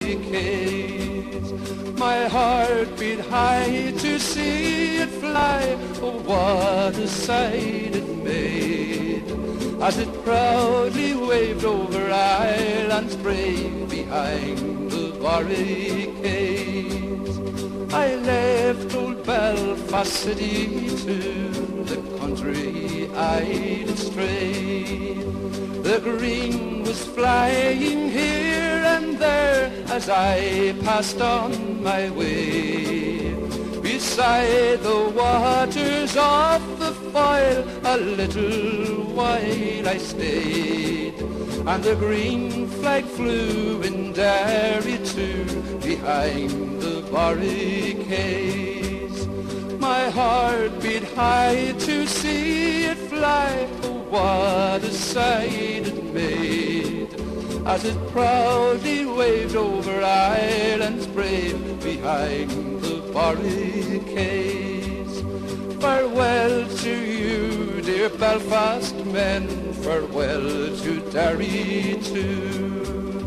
barricades. My heart beat high to see it fly. Oh, what a sight it made, as it proudly waved over islands brave behind the barricades. I left old Belfast City to the country I did stray. The green was flying here and there as I passed on my way. Beside the waters of the Foyle a little while I stayed, and the green flag flew in Derry too behind the barricades. My heart beat high to see it fly. Oh, what a sight it made, as it proudly waved over islands brave behind the barricades. Farewell to you, dear Belfast men, farewell to Derry too.